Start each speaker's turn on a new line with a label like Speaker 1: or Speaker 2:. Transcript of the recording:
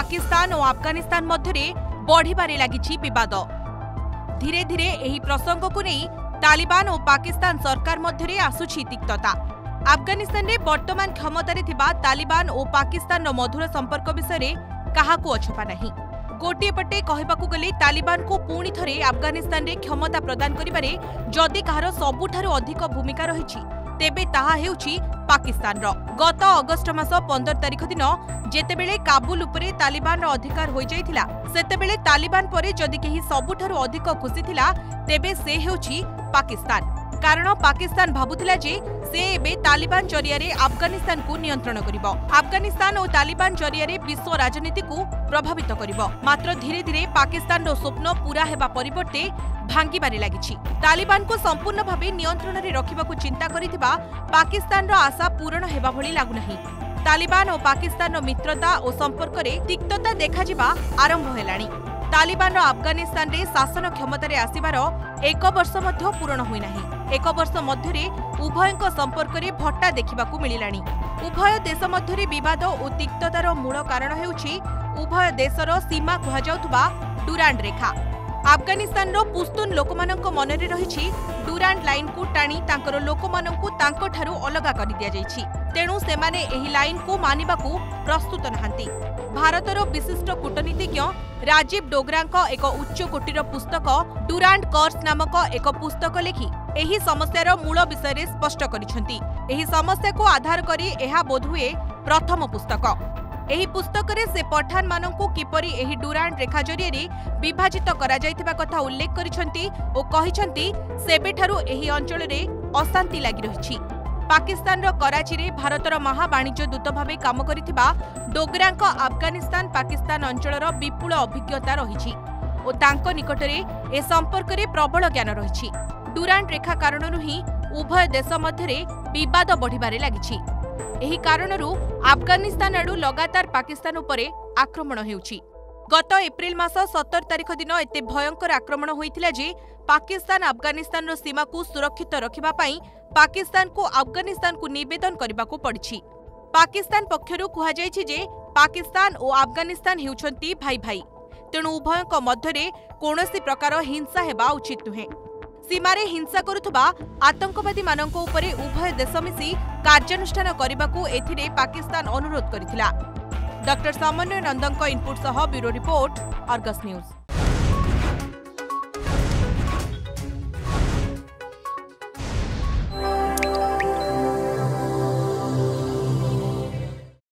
Speaker 1: पाकिस्तान और अफगानिस्तान मध्य बढ़िबारे लागिछि विवाद। धीरे धीरे एही प्रसंग को नहीं तालिबान और पाकिस्तान सरकार मध्य आसुछि तिक्तता। अफगानिस्तान रे वर्तमान क्षमतारे थिबा तालिबान और पाकिस्तान मधुर संपर्क विषय काहाकू अछपा नहीं। गोटे पटे कहबाकू गले तालिबान को पुणी थरे अफगानिस्तान रे क्षमता प्रदान करिबारे जदि कहार सबुठारु अधिक भूमिका रहिछि तेबे ताहा हेउछि पाकिस्तान रो। गत अगस्ट मास 15 तारिख दिन जेतेबेले काबुल उपरे तालिबान रो अधिकार होई जाइथिला सेतेबेले तालिबान परे जदि केही सबुठारु अधिक खुशी थिला तेबे से हेउछि पाकिस्तान। कारण पाकिस्तान भाबुथिला जे से एबे तालिबान जरियारे अफगानिस्तान को नियंत्रण करिबो। अफगानिस्तान और तालिबान जरियारे विश्व राजनीति को प्रभावित करिबो। मात्र धीरे धीरे पाकिस्तान रो स्वप्न पूरा हेबा परिवर्ते भांगिबारे लागिछि। तालिबान को संपूर्ण भावे नियंत्रण रे रखिबाकू चिंता करिथिबा पाकिस्तान रो आशा पूर्ण हेबा भली लागु नाही। तालिबान और पाकिस्तान रो मित्रता और संपर्क रे तिक्तता देखा जिबा आरंभ हेलाणी। तालिबान अफगानिस्तान रे शासन क्षमता रे आसिबार 1 वर्ष मध्य पूर्ण होई नाही। 1 वर्ष मध्य उभयଙ୍କ संपर्क रे भट्टा देखिबाकू मिलिलाणी। उभय देश मध्य विवाद और तिक्ततार मूल कारण हेउछि उभय देशर सीमा कुहा जाउथबा डुरांड रेखा। अफगानिस्तान रो पुस्तून लोकमानंक मनरे रहिछि डुरांड लाइन को टाणी तांकर लोकमानंकु तांको ठारू अलगा करि दिया जाइछि। तेणु सेमाने एही लाइन को मानिबाकू प्रस्तुत नहांती। भारतर विशिष्ट कूटनीतिज्ञ राजीव डोगरांक एक उच्च कोटीर पुस्तक डुरांड कर्स नामक एक पुस्तक लिखि एही समस्यार मूल विषय स्पष्ट करिसेंती। एही समस्या को आधार करी एहा बोधुए प्रथम पुस्तक। एही पुस्तक रे से पठान मानंकु किपरि एही डुरांड रेखा जरिए विभाजित करा जायतिबा कथा उल्लेख करिसेंती ओ कहिसेंती सेबेठारु एही अंचल रे अशांति लागि रहिछि। पाकिस्तान रो कराची रे भारतर महावाणिज्य दूत भावे काम करिथिबा डोगरांक अफगानिस्तान पाकिस्तान अंचलर विपुल अभिज्ञता रहिछि ओ तांको निकटरे ए संपर्क रे प्रबल ज्ञान रहिछि। डुरांड रेखा कारणरु ही उभय देश मध्यरे विवाद बढ़िबारे लागिछि। एही कारणरु अफगानिस्तान आडू लगातार पाकिस्तान उपरे आक्रमण हेउछि। गत एप्रिल मास 17 तारिख दिन एते भयंकर आक्रमण होइथिला जे पाकिस्तान अफगानिस्तान रो सीमा को सुरक्षित रखिबा पई पाकिस्तान को अफगानिस्तान को निवेदन करबाकू पड़िछि। पाकिस्तान पक्षरु कुहा जायछि जे पाकिस्तान और अफगानिस्तान हेउछंती भाई भाई, तेणु उभयଙ୍କ मध्यरे कोनोसी प्रकार हिंसा हेबा उचित नुहे। सीमारे हिंसा करुथबा आतंकवादी मानंको उपरे उभय देश मिसी कार्यानुष्ठान करबाकू एथिरे पाकिस्तान अनुरोध करिथिला। डॉक्टर सामान्य नंदनक इनपुट सह ब्यूरो रिपोर्ट, अर्गस न्यूज।